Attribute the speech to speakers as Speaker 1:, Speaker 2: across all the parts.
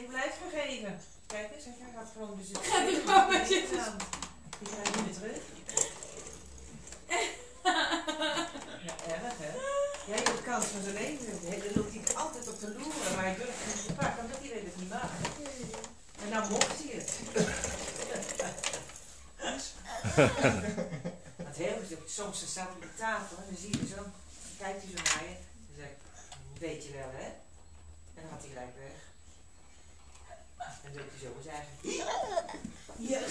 Speaker 1: blijft gegeven. Kijk eens, hij gaat gewoon dus het
Speaker 2: Gaat er gewoon bij zitten.
Speaker 1: aan. Die krijg je weer terug. Ja, erg hè? Jij hebt de kans van zijn leven. Dan loopt hij altijd op de loeren, maar hij durft het niet te pakken, omdat hij weet het niet mag. En dan mocht hij het. Want heel soms staat hij op de tafel en dan zie je zo, dan kijkt hij zo naar je. Dan zeg ik, weet je wel hè? En dan gaat hij gelijk weg. En dan doet hij zo eens eigen. Ja,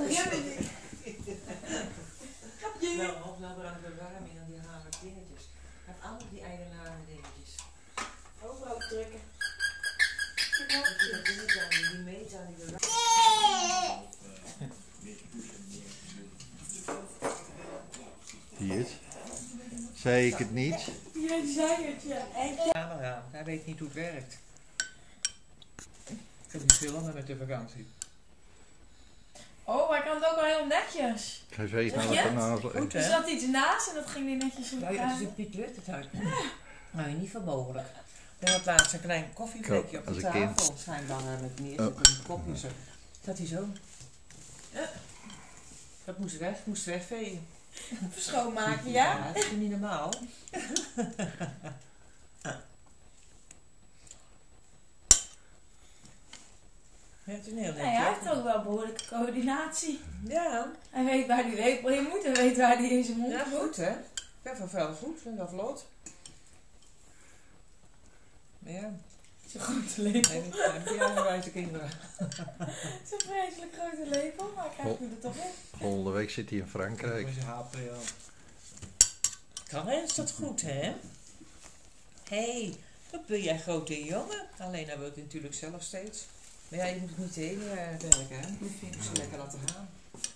Speaker 1: nou, op nou aan de verwarming en die haren dingetjes. Hij heeft allemaal die eigenaren dingetjes.
Speaker 2: Overal drukken.
Speaker 1: Die meet aan die verwarming.
Speaker 3: Zie je het? Zei ik het niet?
Speaker 2: Jij zei het, ja.
Speaker 1: Camera, hij weet niet hoe het werkt. Ik heb niet veel langer met de vakantie.
Speaker 2: Oh, hij kan het ook wel heel netjes.
Speaker 3: Hij zei
Speaker 2: Zeg
Speaker 3: nou
Speaker 2: je
Speaker 3: dat
Speaker 2: het?
Speaker 3: naast.
Speaker 1: Goed
Speaker 2: Er
Speaker 1: hè?
Speaker 2: zat iets naast en dat ging weer netjes in
Speaker 1: Ja, het
Speaker 2: elkaar.
Speaker 1: is een Piet Lut het uit. Nou, niet van mogelijk. Ik had laatst een klein koffievlekje op
Speaker 3: Als
Speaker 1: de
Speaker 3: een kind.
Speaker 1: tafel. Schijnbaar met neerzetten met een kopje zo. Dat hij zo. Dat moest wegvegen.
Speaker 2: Schoonmaken, ja?
Speaker 1: Ja, dat is niet normaal. Ja, het is een heel
Speaker 2: Nee, hij heeft ook wel behoorlijke coördinatie.
Speaker 1: Ja,
Speaker 2: Hij weet waar die lepel in moet en weet waar die in zijn mond
Speaker 1: ja,
Speaker 2: moet.
Speaker 1: goed hè. Ik vind wel goed, vind wel vlot. Maar ja,
Speaker 2: Zo'n grote lepel.
Speaker 1: nee, dat heb je aangewijze kinderen.
Speaker 2: Zo'n vreselijk grote lepel, maar hij krijgt er toch in.
Speaker 3: Volgende week zit hij in Frankrijk.
Speaker 1: Kan hè, is dat goed hè? Hé, wat ben jij grote jongen? Alleen hij wil het natuurlijk zelf steeds. Maar ja, je moet het niet tegen werken hè. Je moet ze lekker laten gaan.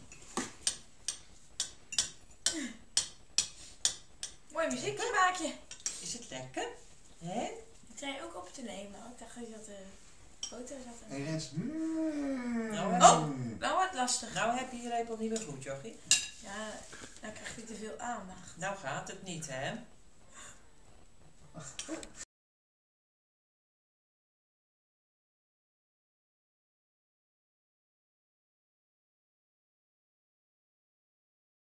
Speaker 2: Mooi muziekje maak je.
Speaker 1: Is het lekker? Hè?
Speaker 2: Ik zei ook op te nemen. Ik dacht dat de foto zat.
Speaker 4: Hey Rens.
Speaker 1: Nou,
Speaker 2: Oh, nou wat lastig.
Speaker 1: Nou heb je je lepel niet meer goed, jochie.
Speaker 2: Ja, nou krijgt hij te veel aandacht.
Speaker 1: Nou gaat het niet hè.